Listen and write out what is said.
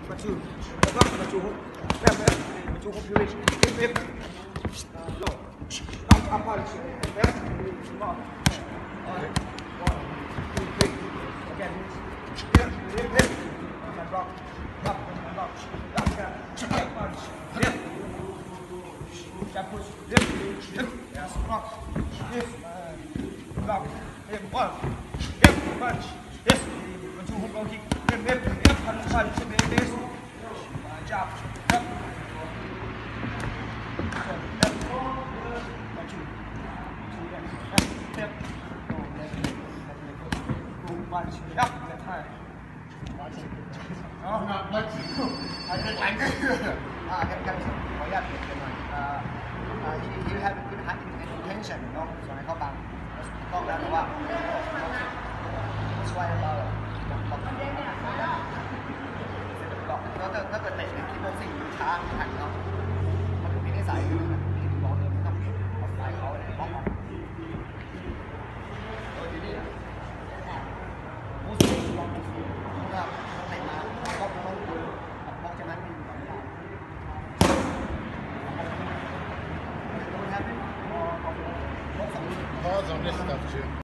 มาชูมาชูแป๊บมาชูพิวเว็บโลอัพพาร์ตแป๊บมาagain ว็บมันบล็อกpunch left jab push left yes block yes block left one left punch yes one two hook kick left punch base jab left one two left punch left hand anh kanขออนุญาตเปลี่ยนกันหน่อยyou have good hand intention เนาะส่วนให้เขาบังต้องแล้วแต่ว่าช่วยเราบอกแล้วถ้าเกิดเตะคิดบ็อกซิ่งช้าแข่งเนาะมันเป็นนิสัยที่บอกเลยไม่ต้องเอาสายเขาเลยบล็อกออกทีนี้มูสบล็อกก็เตะมาบล็อกจากนั้น Pause on this stuff, Jim.